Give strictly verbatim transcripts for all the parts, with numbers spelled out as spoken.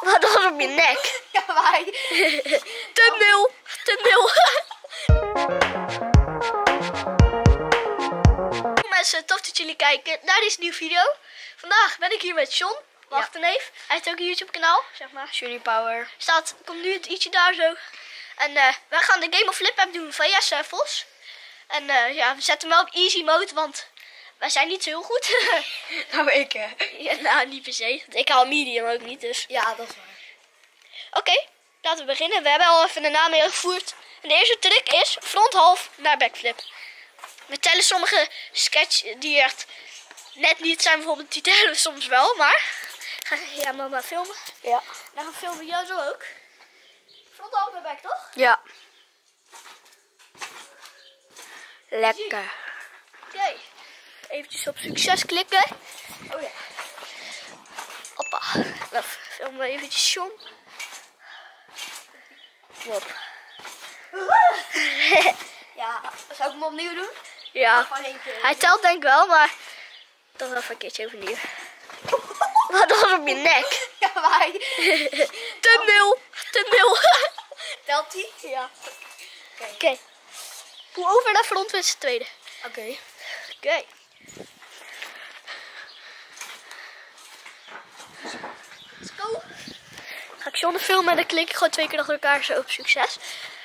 Wat was op je nek? Ja, wij. Thumbnail. Thumbnail. Mensen, tof dat jullie kijken naar deze nieuwe video. Vandaag ben ik hier met John, mijn achterneef. Hij heeft ook een YouTube kanaal, zeg maar. Johnny Power. Staat, komt nu het ietsje daar zo. En uh, wij gaan de Game of Flip app doen van Jesse Vos. En uh, ja, we zetten hem wel op easy mode, want wij zijn niet zo heel goed. Nou, ik hè. Ja, nou, niet per se. Want ik haal medium ook niet, dus. Ja, dat is waar. Oké, okay, laten we beginnen. We hebben al even de naam ingevoerd. En de eerste truc is front half naar backflip. We tellen sommige sketch die echt net niet zijn, bijvoorbeeld die tellen we soms wel, maar ga ja, mama filmen. Ja. Dan gaan we filmen jou zo ook. Front half naar back, toch? Ja. Lekker. Oké. Okay. Eventjes op succes klikken. Oh ja. Hoppa. Dan filmen we eventjes John. Hop. Ja, zou ik hem opnieuw doen? Ja. Hij telt denk ik wel, maar toch wel even een keertje overnieuw. Wat was op je nek? Ja, wij. Thumbnail. Thumbnail. Telt hij? Ja. Oké. Oké. Okay. Hoe over naar front met z'n tweede. Oké. Okay. Oké. Okay. Let's go. Ga ik John filmen en dan klik ik gewoon twee keer achter elkaar zo op succes.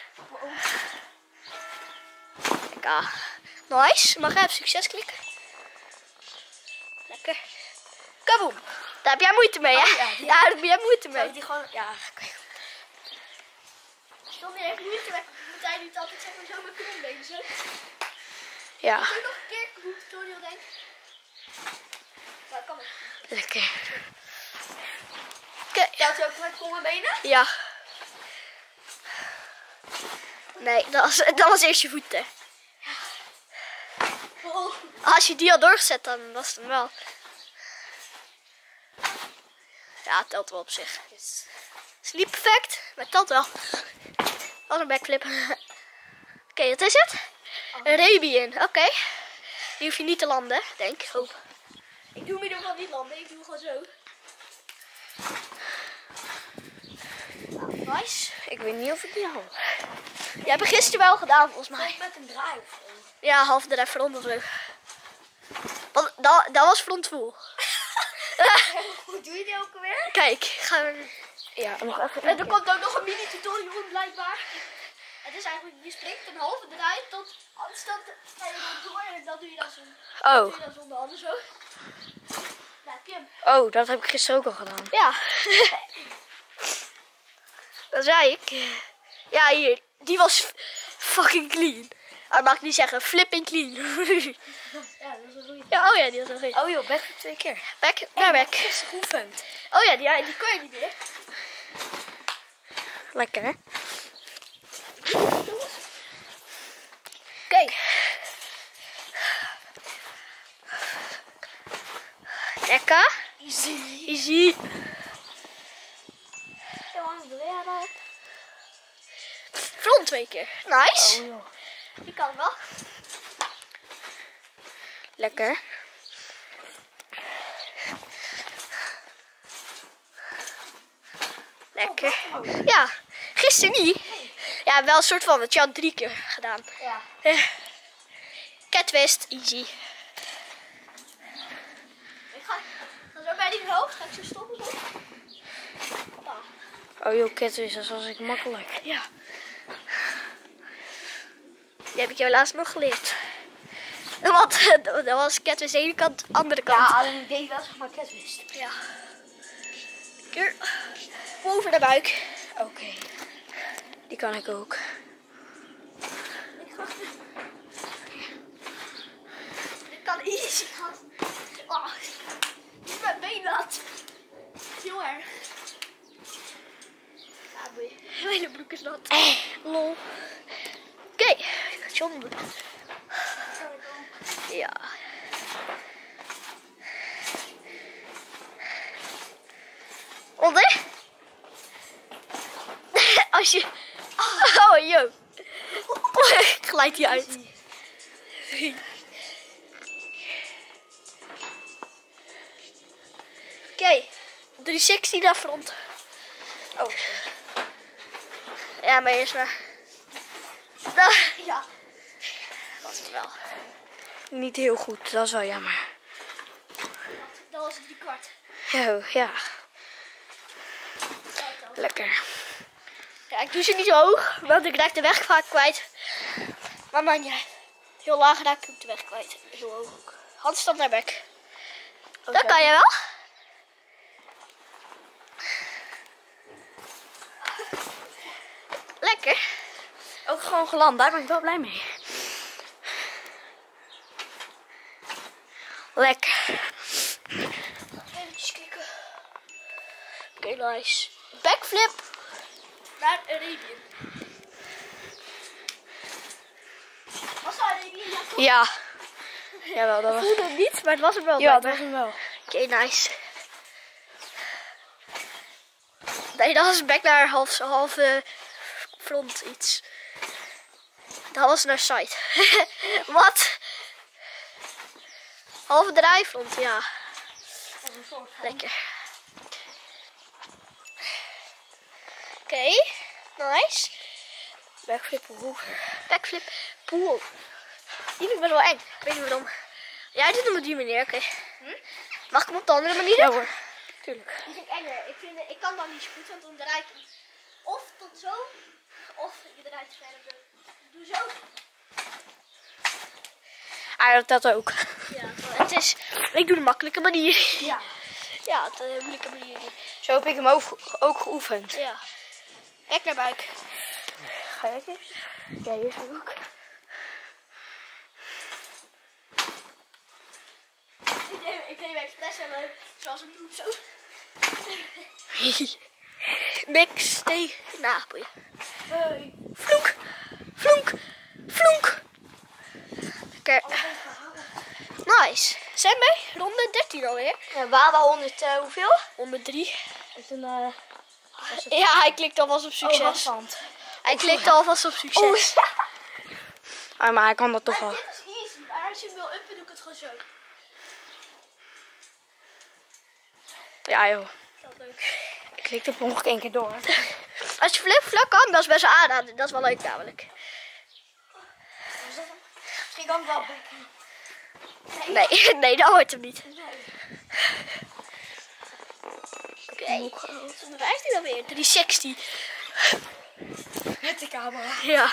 Kijk, ah. Nice. Mag jij op succes klikken? Lekker. Kaboom. Daar heb jij moeite mee, hè? Oh, ja, ja. Ja, daar heb jij moeite mee. Zou die gewoon... Ja, oké. John heeft moeite mee. Moet hij niet altijd zeg maar zo met krumbenen zo? Ja. Kun je nog een keer hoe tutorial denk? Ja, kan het. Lekker. Oké. Telt hij ook met krumbenen? Ja. Nee, dat was, dat was eerst je voeten. Oh. Als je die had doorgezet, dan was het hem wel. Ja, het telt wel op zich. Het is niet perfect, maar het telt wel. Wat een backflip. Oké, okay, wat is het? Een rebi in. Oké. Okay. Die hoef je niet te landen, denk ik. Hoop. Ik doe hem in ieder geval niet landen, ik doe hem gewoon zo. Nou, nice. Ik weet niet of ik die haal. Jij hebt het gisteren wel gedaan, volgens mij. Met een draai of zo. Ja, half de front of zo. Want dat, dat was front full. Hoe doe je die ook alweer? Kijk, gaan we... Ja, nog even. En er komt ook nog een mini tutorial in, blijkbaar. Het is eigenlijk, je springt een halve draai tot handstand en dan door en dan doe je dat zo. Oh. Doe je dat zonder handen zo. Nou, heb je hem. Oh, dat heb ik gisteren ook al gedaan. Ja. Dat zei ik. Ja, hier. Die was fucking clean. Maar mag ik niet zeggen, flipping clean. Ja, dat is een goeie. Ja, oh ja, die was wel goed. Oh joh, back twee keer. Back, naar back. Dat is geoefend. Oh ja, die, die kan je niet meer. Lekker hè? Oké. Okay. Lekker. Easy. Easy. Front twee keer. Nice. Oh joh. Die kan wel. Lekker. Lekker. Ja, gisteren niet. Ja, wel een soort van, want je had drie keer gedaan. Ja. Catwist, easy. Ik ga, ga zo bij die hoofd, ga ik zo stoppen zo. Oh joh, catwist, dat was ik makkelijk. Ja. Die heb ik jou laatst nog geleerd. Want dat was catwist de ene kant, de andere kant. Ja, alleen ik deed wel zeg maar catwist. Ja. Keer over de buik. Oké. Okay. Die kan ik ook. Dit kan easy gaan. Oh, niet mijn been laat. Heel erg. Ja, boei. Mijn broek is nat. Eh. Lol. Oké, okay. John. Ja. Onder? Als je... Oh, joh. Glijdt hij uit. Oké. Okay. driehonderdzestig naar front. Oh. Ja, maar eerst maar. Nou, ja. Was het wel. Niet heel goed, dat is wel jammer. Dat was het drie kwart. Oh, ja. Lekker. Ja, ik doe ze niet zo hoog, want ik raak de weg vaak kwijt. Maar man, ja. Heel laag raak ik de weg kwijt. Heel hoog ook. Handstand naar bek. Okay. Dat kan je wel. Lekker. Ook gewoon geland, daar ben ik wel blij mee. Lekker. Even kijken. Oké, okay, nice. Backflip naar Arabian. Was dat Arabian? Ja. Jawel, dat Ik was... voelde het niet, maar het was er wel. Ja, dat was hem wel. Oké, okay, nice. Nee, dat was back naar half, half uh, front iets. Dat was naar side. Wat? Halve draaifront, ja. Lekker. Oké, okay, nice. Backflip hoger. Backflip pool. Die vind ik best wel eng. Ik weet niet waarom. Jij doet hem op die manier, oké. Okay. Hm? Mag ik hem op de andere manier doen? Ja hoor. Tuurlijk. Die vind ik enger. Ik, vind, ik kan dan niet zo goed, want dan draait het of tot zo, of je draait het verder zo. Doe zo. Ah, dat telt ook. Ja, het is, ik doe de makkelijke manier. Ja. Ja, de moeilijke manier niet. Zo heb ik hem ook, ook geoefend. Ja. Bek naar buik. Ga jij eens? Ja, hier is het ook. Ik deed, ik deed expres en zoals een noob zo. Niks tegen naboeien. Hey. Vloek, vloek, vloek. Lekker. Nice. Zijn wij? Ronde dertien alweer. Ja, we hadden honderd, uh, hoeveel? Ronde drie. En toen, uh, was het... Ja, hij klikt alvast op succes. Oh, handstand. Hij klikt alvast op succes. Oh, ah, maar hij kan dat toch wel. Dit is easy, maar als je hem wil uppen, doe ik het gewoon zo. Ja joh. Dat is leuk. Ik klikte het nog één keer door. Als je flip vlak kan, dat is best wel aanraden. Dat is wel leuk namelijk. Misschien kan ik wel bekken. Nee, nee, dat hoort hem niet. Oké, okay. Wat bewijst hij dan weer? driehonderdzestig. Met de camera. Ja.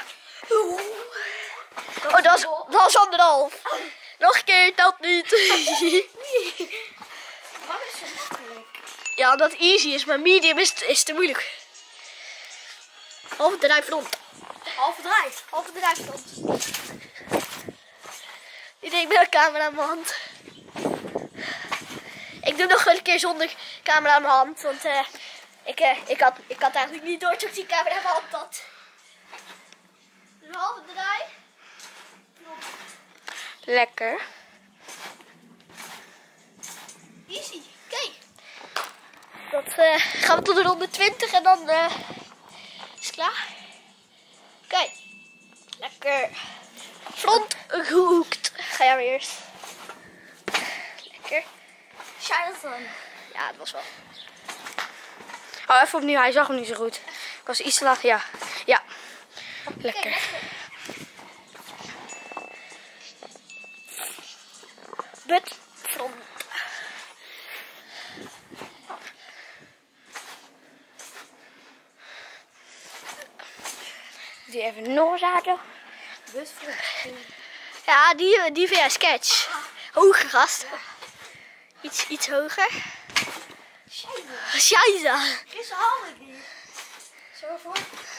Oh, dat is, dat is anderhalf. Nog een keer, dat niet. Wat is zo makkelijk? Ja, omdat het easy is, maar medium is, is te moeilijk. Halve draaifront. Halve draai. Halve draaifront. Ik denk met een camera in mijn hand. Ik doe nog een keer zonder camera in mijn hand, want uh, ik, uh, ik, had, ik had eigenlijk niet door dat ik die camera in mijn hand had. Een halve draai. Lekker. Easy. Oké. Okay. Dat uh, gaan we tot de ronde twintig en dan uh, is het klaar. Oké. Okay. Lekker. Front gehoekt. Ga jij maar eerst. Lekker. Charlatan. Ja, het was wel. Oh, even opnieuw. Hij zag hem niet zo goed. Ik was iets te laag. Ja. Ja. Lekker. Okay, But front. Die even nog zaten. But front. Ja, die, die vind jij sketch. Hoger gast. Iets, iets hoger. Scheisse. Is handig die. Zo voor.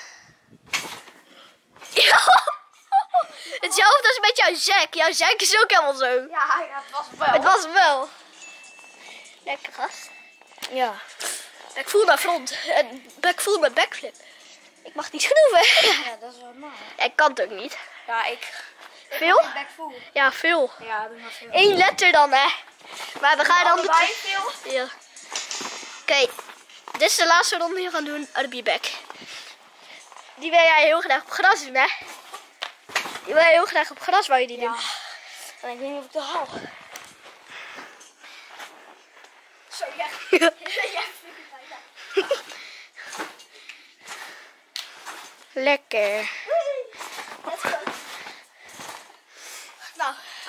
Ja. Hetzelfde als met jouw zak. Jouw zak is ook helemaal zo. Ja, ja, het was wel. Het was hem wel. Lekker gast. Ja. Ik voel naar front. En ik voel mijn backflip. Ik mag niet schroeven. Ja, dat is wel normaal. Ja, ik kan het ook niet. Ja, ik. Veel? Ik back full. Ja, veel. Ja, doe maar veel. Eén letter dan, hè. Maar we gaan dan... Allebei veel? Ja. Oké. Okay. Dit is de laatste ronde die we gaan doen. Arabian back. Die wil jij heel graag op gras doen, hè? Die wil jij heel graag op gras, wou je die Ja. doen? En ik weet niet of ik dat haal. Zo, ja. Ja. Lekker. Let's go. Nou.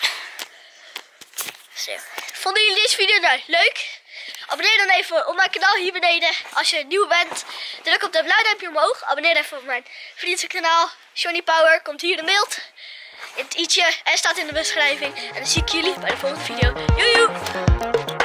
Zo. Vonden jullie deze video nou leuk? Abonneer dan even op mijn kanaal hier beneden. Als je nieuw bent, druk op dat blauw duimpje omhoog. Abonneer even op mijn vriendelijke kanaal. Johnny Power komt hier in beeld. In het i'tje en staat in de beschrijving. En dan zie ik jullie bij de volgende video. Joejoe!